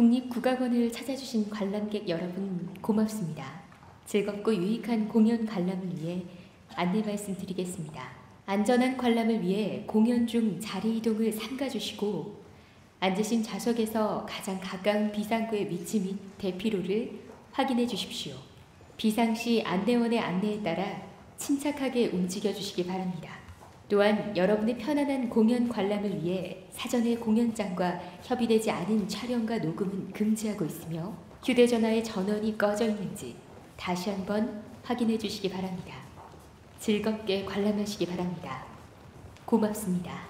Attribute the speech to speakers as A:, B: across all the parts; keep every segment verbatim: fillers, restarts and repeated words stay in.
A: 국립국악원을 찾아주신 관람객 여러분 고맙습니다. 즐겁고 유익한 공연 관람을 위해 안내 말씀드리겠습니다. 안전한 관람을 위해 공연 중 자리 이동을 삼가주시고 앉으신 좌석에서 가장 가까운 비상구의 위치 및 대피로를 확인해 주십시오. 비상시 안내원의 안내에 따라 침착하게 움직여 주시기 바랍니다. 또한 여러분의 편안한 공연 관람을 위해 사전에 공연장과 협의되지 않은 촬영과 녹음은 금지하고 있으며 휴대전화의 전원이 꺼져 있는지 다시 한번 확인해 주시기 바랍니다. 즐겁게 관람하시기 바랍니다. 고맙습니다.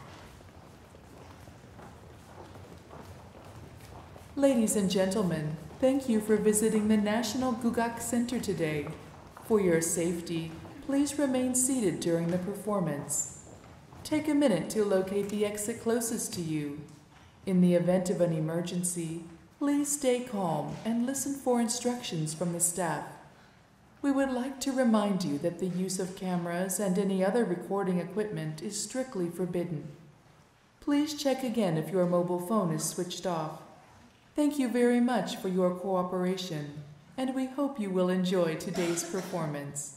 B: Ladies and gentlemen, thank you for visiting the National Gugak Center today. For your safety, please remain seated during the performance. Take a minute to locate the exit closest to you. In the event of an emergency, please stay calm and listen for instructions from the staff. We would like to remind you that the use of cameras and any other recording equipment is strictly forbidden. Please check again if your mobile phone is switched off. Thank you very much for your cooperation, and we hope you will enjoy today's performance.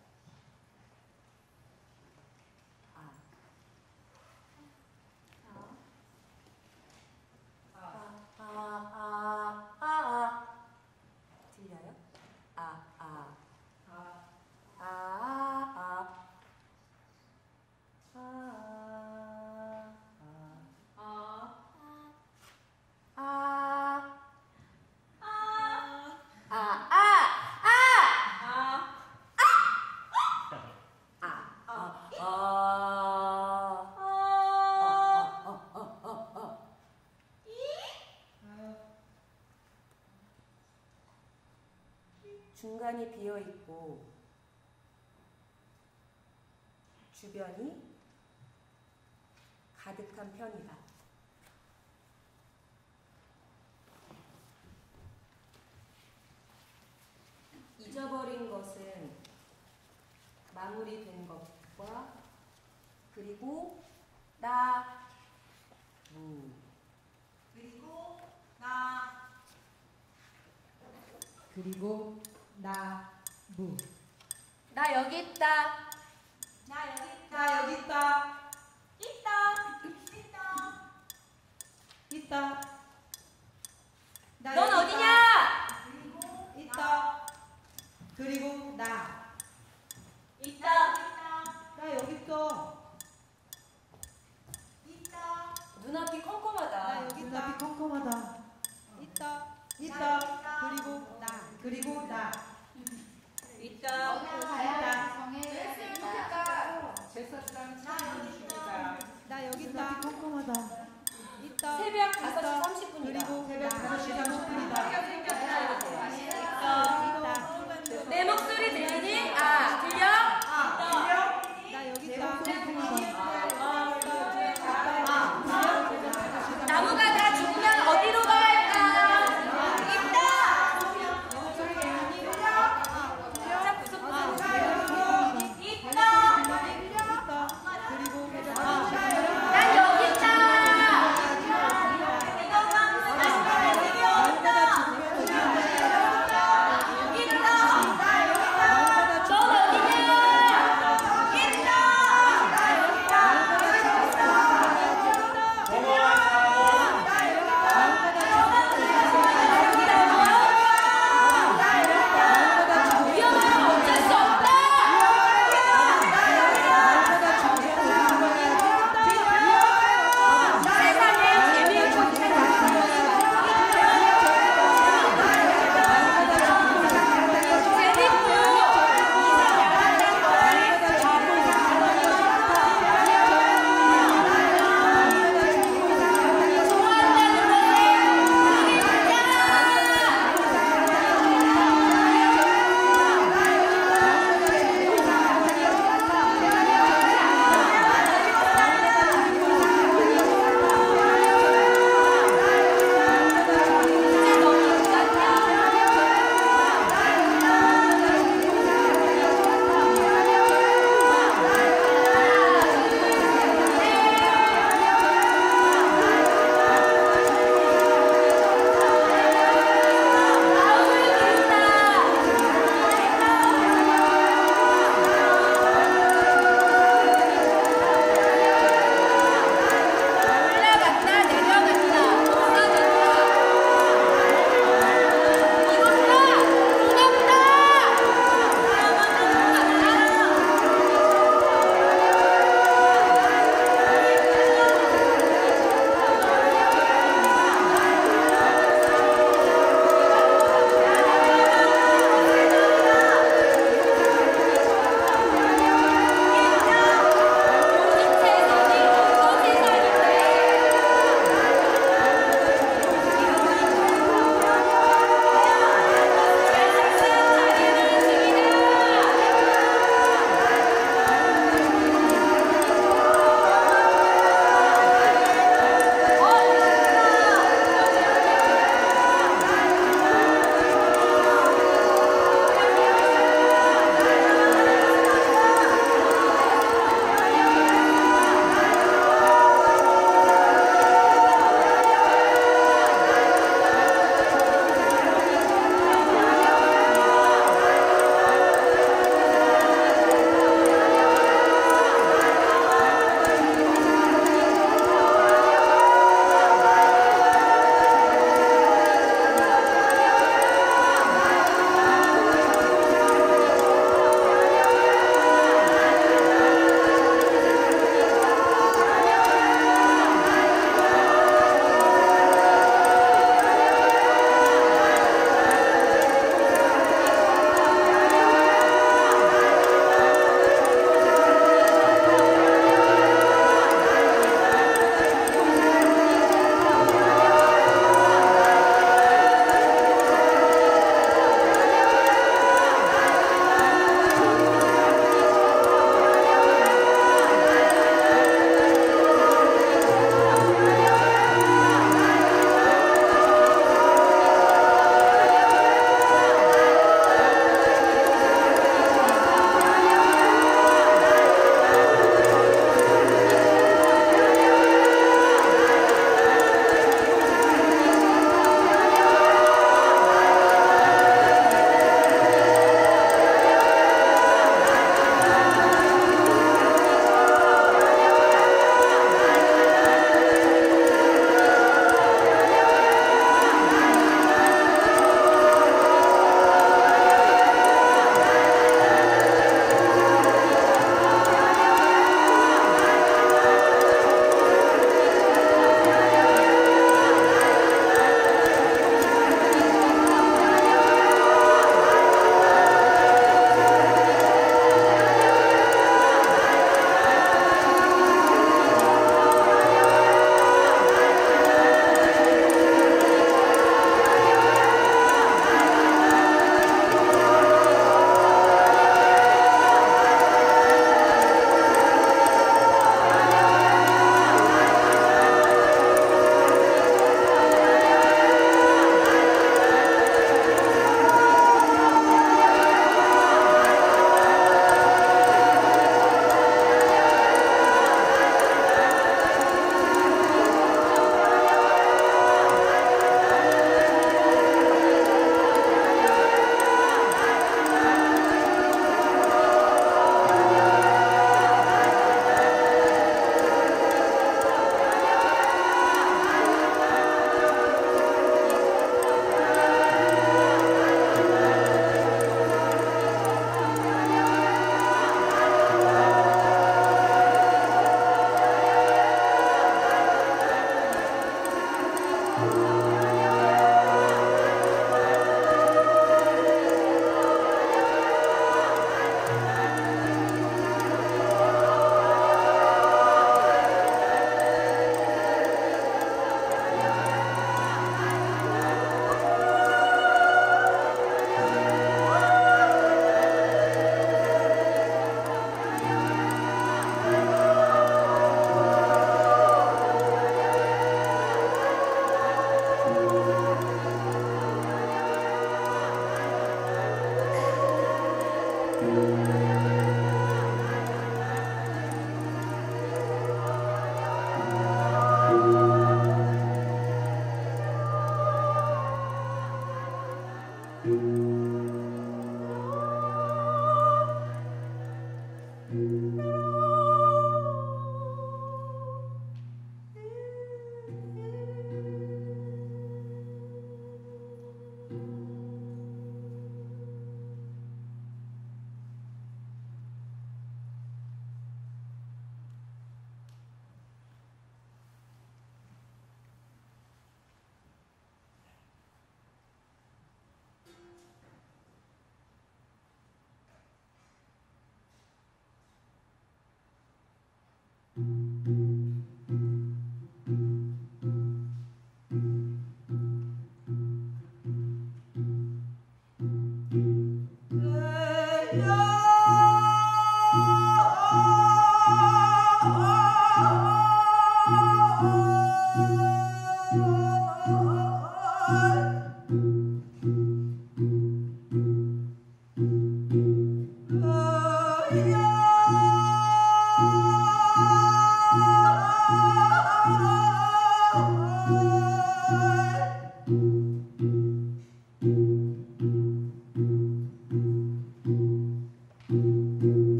C: 중간이 비어 있고 주변이 가득한 편이다. 잊어버린 것은 마무리된 것과 그리고 나 무
D: 그리고 나
E: 그리고 나 무
C: 나 여기 있다.
D: 나 여기 있다.
E: 나 여기 있다.
D: 있다. 있다.
E: 있다. 나
C: 넌
E: 여기
C: 어디냐?
D: 그리고
E: 있다. 그리고 나.
C: 있다.
E: 나 여기 있어.
D: 있다.
C: 눈앞이 컴컴하다.
E: 나 여기 있다. 눈앞이 컴컴하다. 있다. 있다. 그리고 나. 그리고 나.
C: 있다.
E: 있다.
D: 나
E: 여기 있다. 컴컴하다. 있다.
C: 새벽 다섯 시 삼십 분이다.
E: 그리고 새벽 다섯 시 삼십 분이다.
C: 내 목소리 들리니? 아, 들려?
E: 아, 들려? 나 여기 있다.
C: 나무가 다 죽으면 어디로 가야 할까? 있다! 진짜 무섭다. 있다! 난 여기 있다!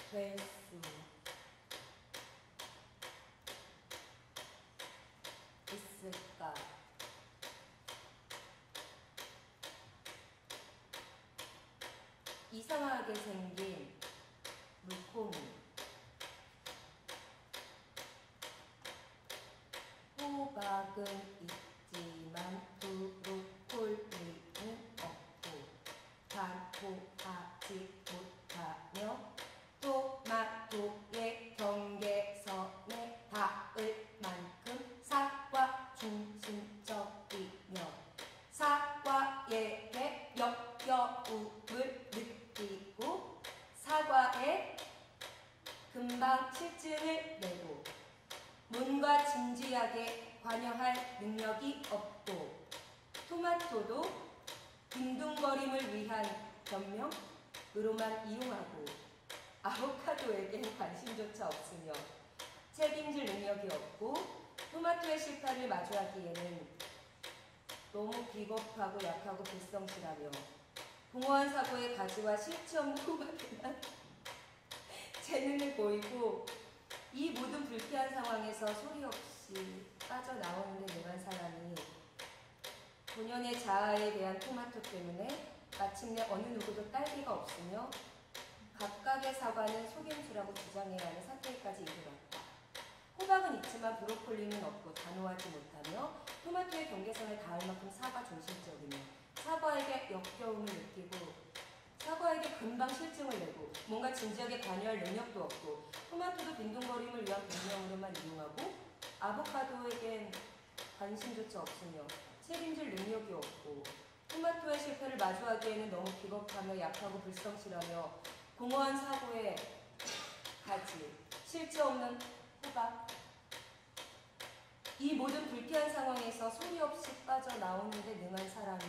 F: 될 수 있을까? 이상하게 생긴 물고기. 호박은 있지만 브로콜리는 없고 반포하지 못하며 토마토의 경계선에 닿을 만큼 사과 중심적이며 사과에게 역겨움을 느끼고 사과에 금방 실증을 내고 뭔가 진지하게 관여할 능력이 없고 토마토도 빈둥거림을 위한 변명으로만 이용하고 아보카도에겐 관심조차 없으며 책임질 능력이 없고 토마토의 실패를 마주하기에는 너무 비겁하고 약하고 불성실하며 공허한 사고의 가지와 실체 없는 호박에만 재능을 보이고 이 모든 불쾌한 상황에서 소리 없이 빠져나오는 데 능한 사람이 본연의 자아에 대한 토마토 때문에 마침내 어느 누구도 딸기가 없으며 각각의 사과는 속임수라고 주장해야 하는 사태까지 이르렀다. 호박은 있지만 브로콜리는 없고 단호하지 못하며 토마토의 경계선을 닿을 만큼 사과 중심적이며 사과에게 역겨움을 느끼고 사과에게 금방 실증을 내고 뭔가 진지하게 관여할 능력도 없고 토마토도 빈둥거림을 위한 변명으로만 이용하고 아보카도에겐 관심조차 없으며 책임질 능력이 없고 토마토의 실패를 마주하기에는 너무 비겁하며 약하고 불성실하며 공허한 사고의 가지, 실체 없는 호박. 이 모든 불쾌한 상황에서 소리 없이 빠져나오는 데 능한 사람이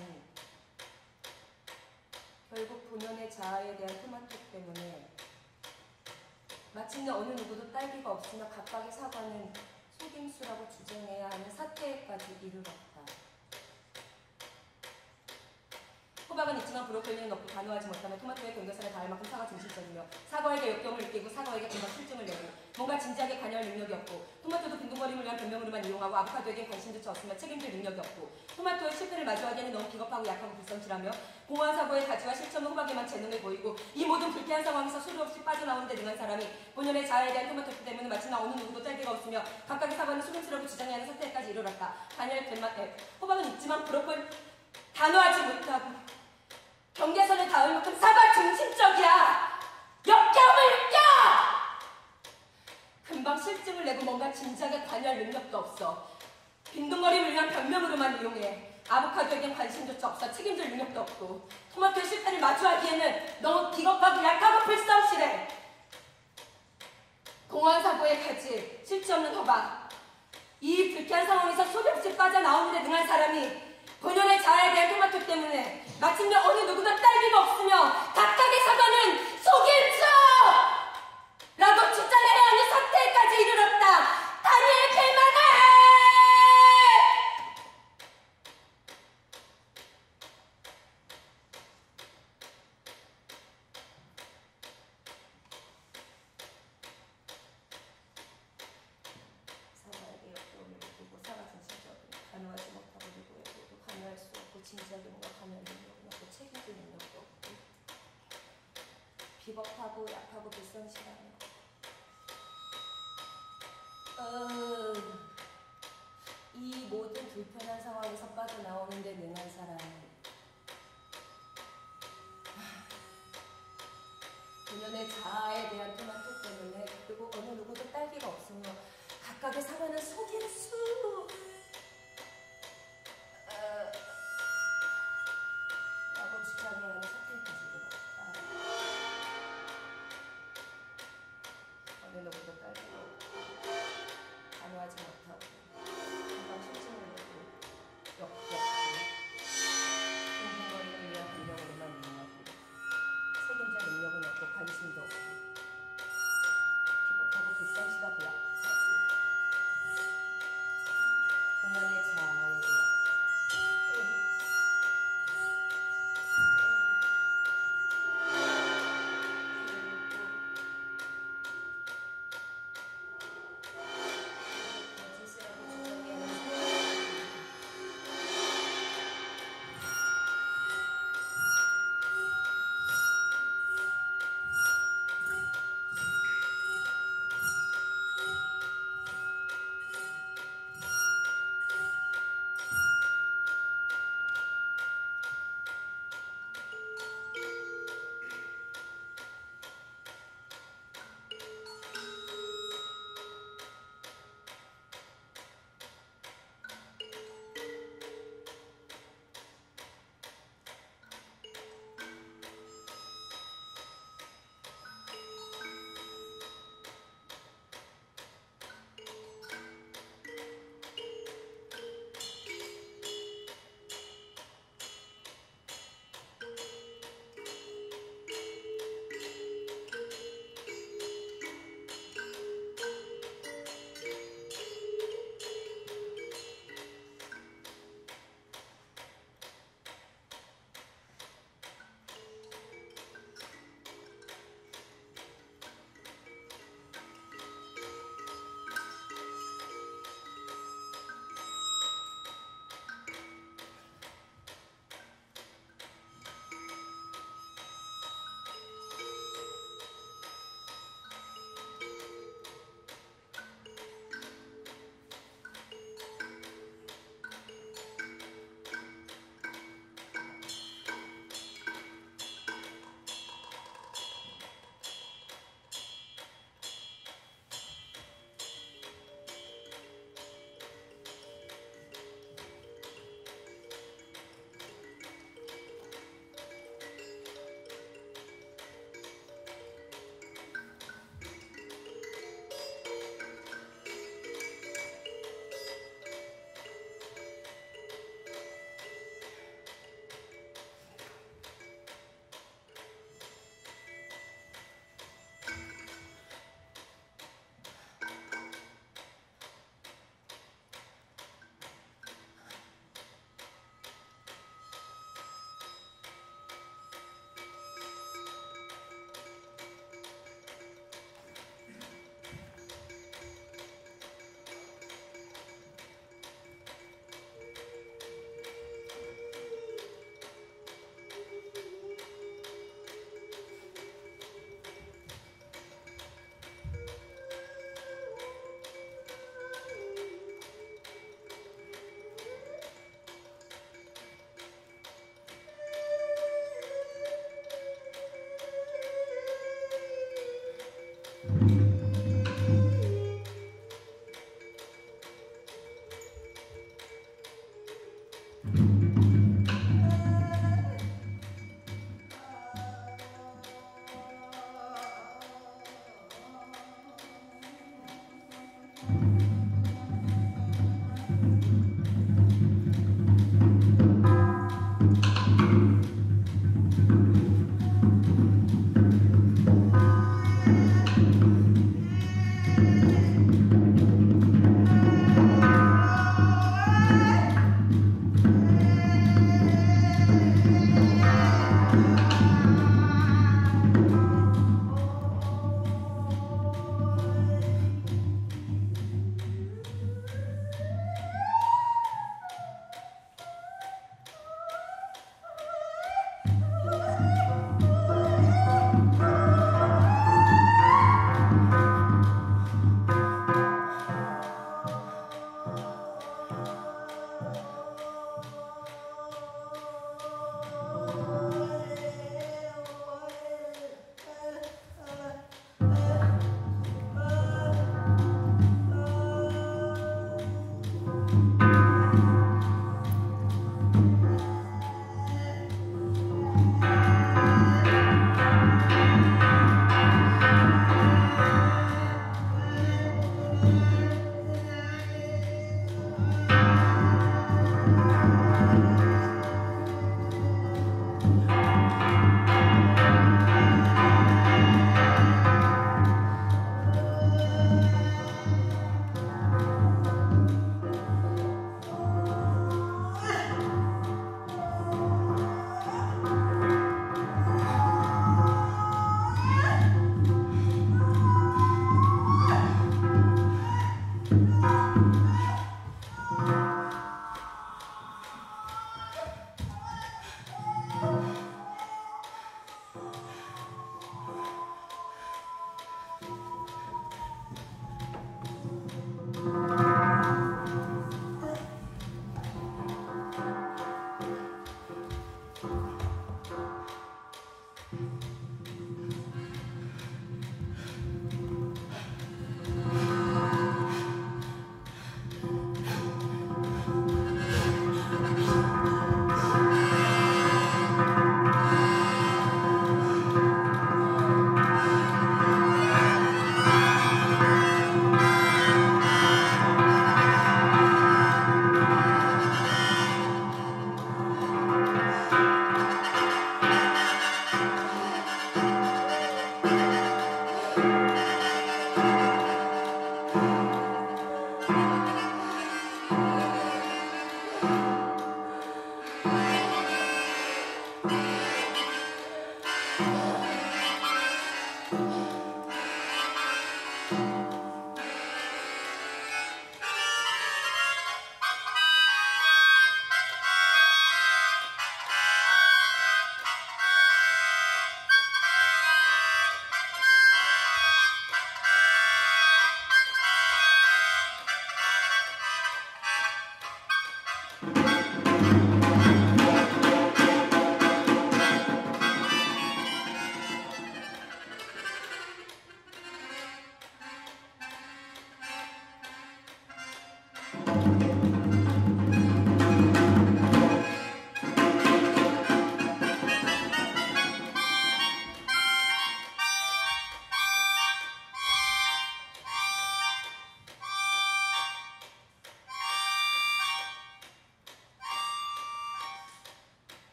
F: 결국 본연의 자아에 대한 토마토 때문에 마침내 어느 누구도 딸기가 없으며 각각의 사과는 속임수라고 주장해야 하는 사태까지 이르렀다. 호박은 있지만 브로콜리는 없고 단호하지 못하며 토마토의 경계선에 닿을 만큼 사과 중심적이며 사과에게 역경을 느끼고 사과에게 금방 실증을 내고 뭔가 진지하게 관여할 능력이 없고 토마토도 빈둥거림을 위한 변명으로만 이용하고 아보카도에게 관심조차 없으며 책임질 능력이 없고 토마토의 실패를 마주하기에는 너무 비겁하고 약하고 불성실하며 공허한 사고의 가치와 실체 없는 호박에만 재능을 보이고 이 모든 불쾌한 상황에서 소리 없이 빠져나오는 데 능한 사람이 본연의 자아에 대한 토마토 때문에 마침내 어느 누구도 딸기가 없으며 각각의 사과는 속임수라고 주장해야 하는 사태까지 이르렀다. 단일 뱀맛에 호박은 있지만 브로콜리 단호하지 못하고 경계선에 닿을 만큼 사과 중심적이야. 역겨움을 느껴. 금방 실증을 내고 뭔가 진지하게 관여할 능력도 없어. 빈둥거림을 위한 변명으로만 이용해. 아보카도에겐 관심조차 없어. 책임질 능력도 없고 토마토의 실패를 마주하기에는 너무 비겁하고 약하고 불성실해. 공허한 사고의 가지, 실체 없는 호박. 이 불쾌한 상황에서 소리 없이 빠져나오는 데 능한 사람이 본연의 자아에 대한 토마토 때문에 마침내 어느 누구도 딸기가 없으며 각각의 사과는 속임수! 라고 주장해야 하는 사태까지 이르렀다. 다니엘 벨만에! 사과에게 역겨움을 느끼고 사과 중심적으로 단호하지 못하고 누구에게도 관여할 수 없고 진지하게 뭔가 관여할 능력은 없고 책임질 능력도 없고 비겁하고 약하고 불성실하며 어, 이 모든 불편한 상황에서 빠져나오는 데 능한 사람이 본연의 자아에 대한 토마토 때문에 그리고 어느 누구도 딸기가 없으며 각각의 사과는 속임수 어, 라고 주장해야 하는 사태까지 이르렀다. 어느 누구도 딸기가 없고 단호하지 못하고 금방 실증을 내고 역겹고 빈둥거림을 위한 변명으로만 이용하고 책임질 능력은 없고 관심도 없고 비겁하고 불성실하고 약하고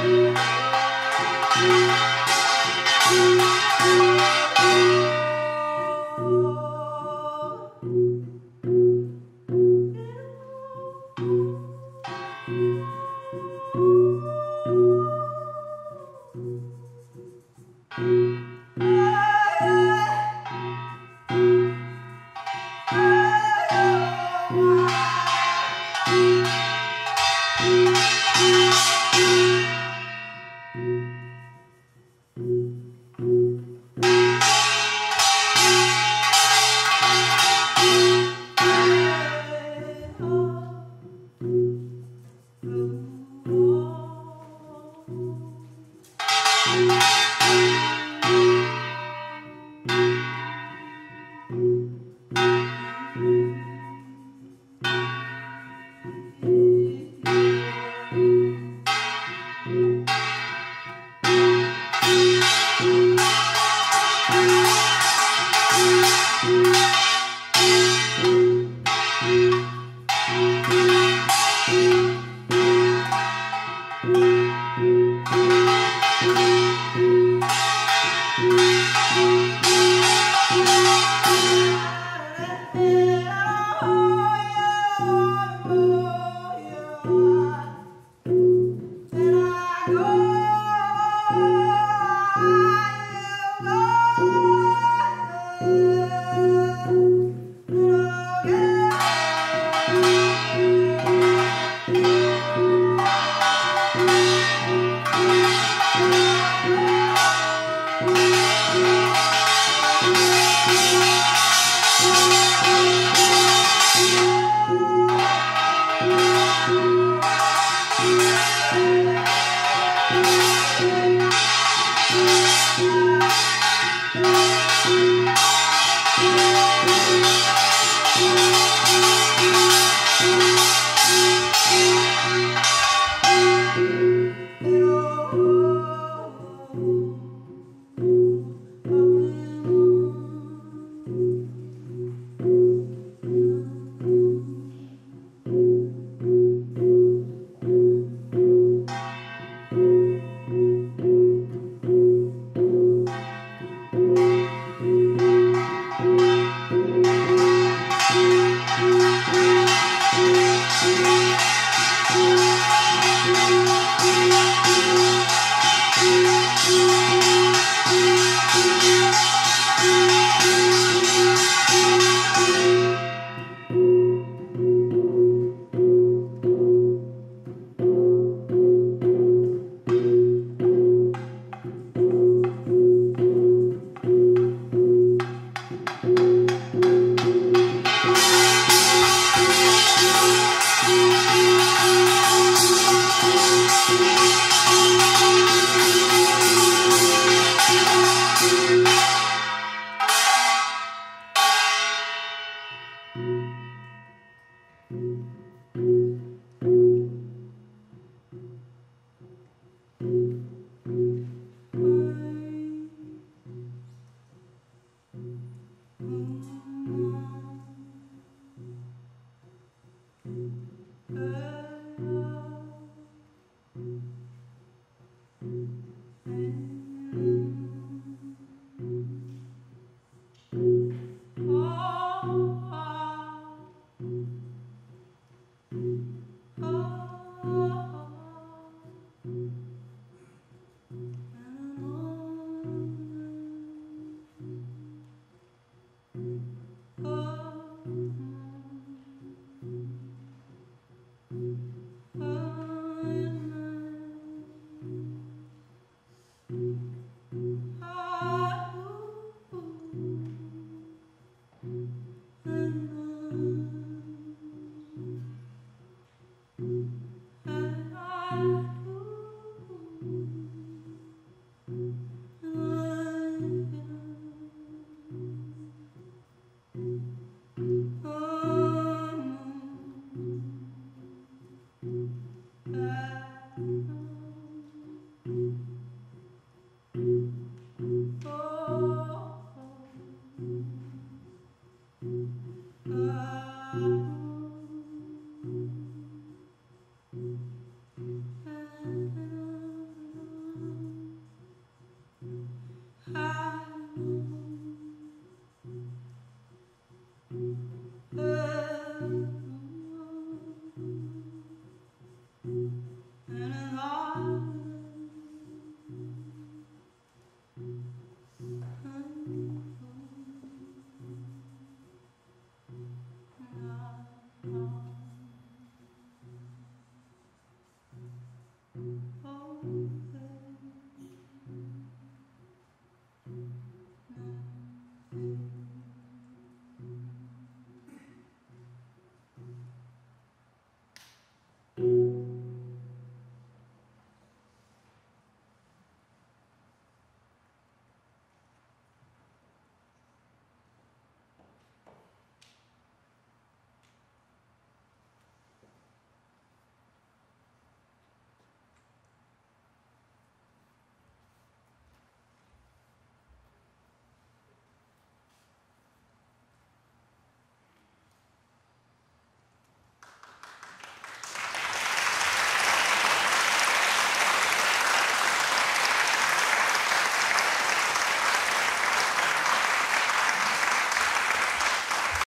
E: And